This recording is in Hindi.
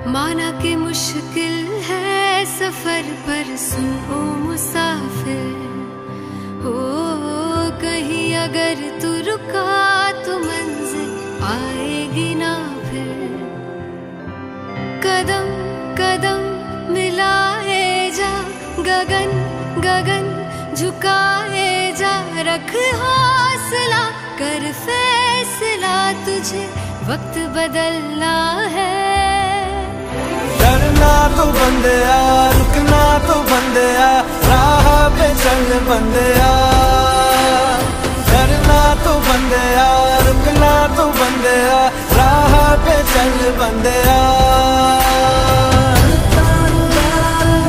माना कि मुश्किल है सफर पर सुन ओ मुसाफिर, हो कहीं अगर तू रुका तो मंजिल आएगी ना फिर। कदम कदम मिलाए जा, गगन गगन झुकाए जा, रख हौसला कर फैसला, तुझे वक्त बदलना है। डरना तो बंदिया, रुकना तो बंदिया, राह पे चल बंदिया। डरना तो बंदिया, रुकना तो बंदिया, राह पे चल बंदिया।